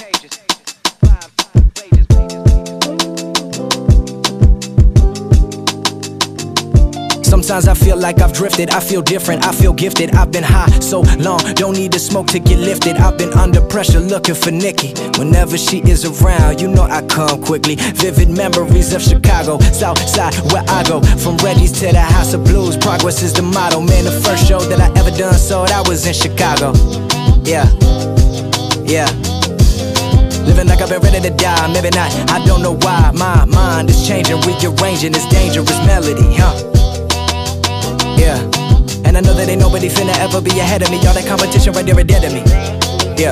Sometimes I feel like I've drifted, I feel different, I feel gifted. I've been high so long, don't need to smoke to get lifted. I've been under pressure looking for Nikki. Whenever she is around, you know I come quickly. Vivid memories of Chicago, South Side where I go. From Reddy's to the House of Blues, progress is the motto. Man, the first show that I ever done sold out was in Chicago. Yeah, yeah. Living like I've been ready to die, maybe not, I don't know why. My mind is changing, rearranging this dangerous melody, yeah, and I know that ain't nobody finna ever be ahead of me. All that competition right there are dead to me. Yeah,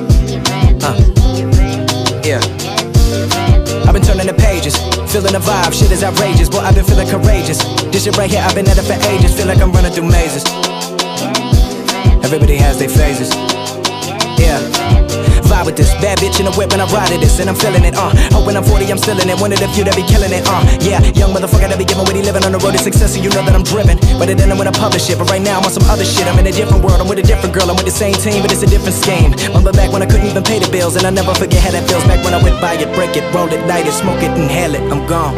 yeah. I've been turning the pages, feeling the vibe, shit is outrageous. Boy, I've been feeling courageous. This shit right here, I've been at it for ages. Feel like I'm running through mazes. Everybody has their phases. Yeah. Vibe with this bad bitch in a whip when I ride at this, and I'm feeling it, Oh, when I'm 40, I'm still in it. One of the few that be killing it, Yeah, young motherfucker that be giving what he living on the road to success, so you know that I'm driven. But then I'm when I publish it, but right now I'm on some other shit. I'm in a different world, I'm with a different girl, I'm with the same team, but it's a different scheme. Remember back when I couldn't even pay the bills, and I never forget how that feels. Back when I went buy it, break it, roll it, light it, smoke it, inhale it, I'm gone.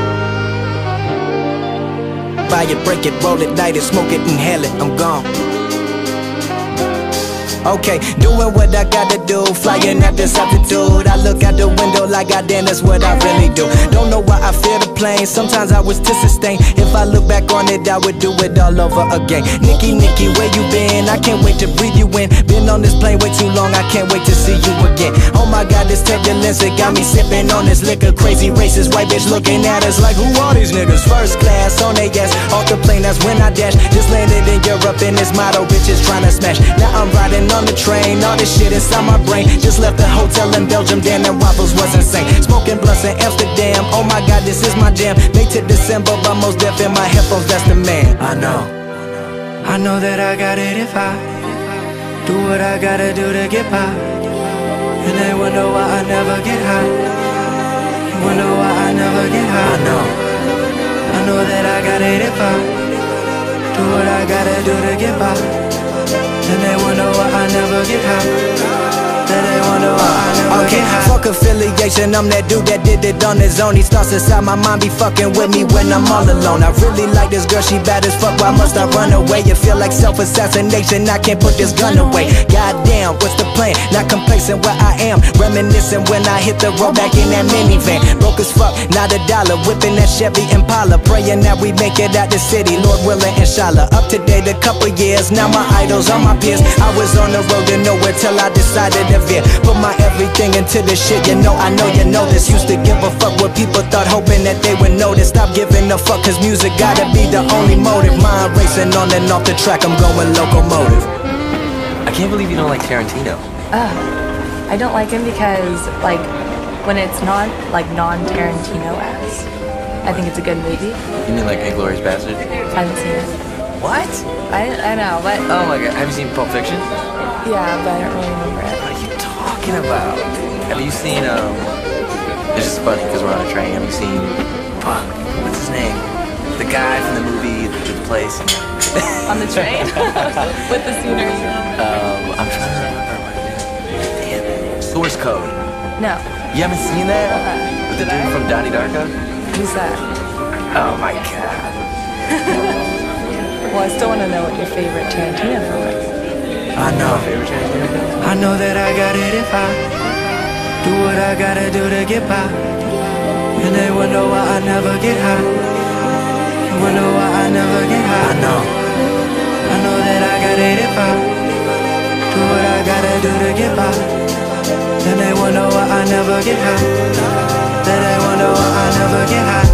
Buy it, break it, roll it, light it, smoke it, inhale it, I'm gone. Okay, doing what I gotta do, flying at this altitude. I look out the window like goddamn, that's what I really do. Don't know why I fear the plane, sometimes I was to sustain. If I look back on it, I would do it all over again. Nikki, Nikki, where you been? I can't wait to breathe you in. Been on this plane way too long, I can't wait to see you again. Oh my God, this turbulence, it got me sipping on this liquor. Crazy racist white bitch looking at us like, who are these niggas? First class on they ass, off the plane, that's when I dash. Just landed in Europe in this motto, bitches trying to smash. Now I'm riding on the train, all this shit inside my brain. Just left the hotel in Belgium, damn, that waffles was insane. Smoking blunts in Amsterdam, oh my God, this is my jam. Late to December, but most deaf in my headphones, that's the man. I know that I got it if I do what I gotta do to get by. And they wonder why I never get high. Wonder why I never get high. I know that I got it if I do what I gotta do to get by. And they wonder why I never get high. That they wonder why I never get high. Fuck affiliation, I'm that dude that did it on his own. He starts inside my mind, be fucking with me when I'm all alone. I really like this girl, she bad as fuck, why must I run away? It feel like self-assassination, I can't put this gun away. Goddamn, what's the plan? Not complacent where I am, reminiscing when I hit the road back in that minivan. Broke as fuck, not a dollar, whipping that Chevy Impala. Praying that we make it out the city, Lord willing, inshallah. Up to date a couple years, now my idols are my peers. I was on the road to nowhere till I decided to veer. Put my everything into this shit, you know, I know you know this. Used to give a fuck what people thought, hoping that they would notice. Stop giving a fuck, cause music gotta be the only motive. Mind racing on and off the track, I'm going locomotive. I can't believe you don't like Tarantino. I don't like him because, like, when it's not, like, non-Tarantino-esque, I think it's a good movie. You mean like Inglourious Bastard? I haven't seen it. What? I know, but... Oh my God, have you seen Pulp Fiction? Yeah, but I don't really remember it. What are you talking about? Have you seen, it's just funny because we're on a train. Have you seen, fuck, what's his name? The guy from the movie, The Place. On the train? With the scenery. I'm trying to remember what it is. Damn it. Source Code. No. You haven't seen that? With the dude from Donnie Darko? Who's that? Oh my God. Well, I still want to know what your favorite Tarantino film is. I know that I got it if I do what I gotta do to get by. And they wonder why I never get high. Wonder why I never get high. I know that I got it if I do what I gotta do to get by. And they wonder why I never get high. That they wonder why I never get high.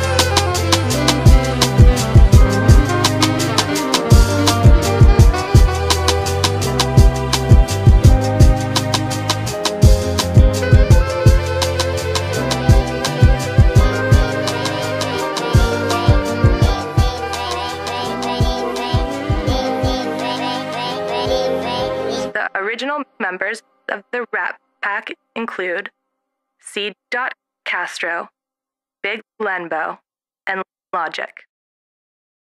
Original members of the Rat Pack include C. Castro, Big Lenbo, and Logic.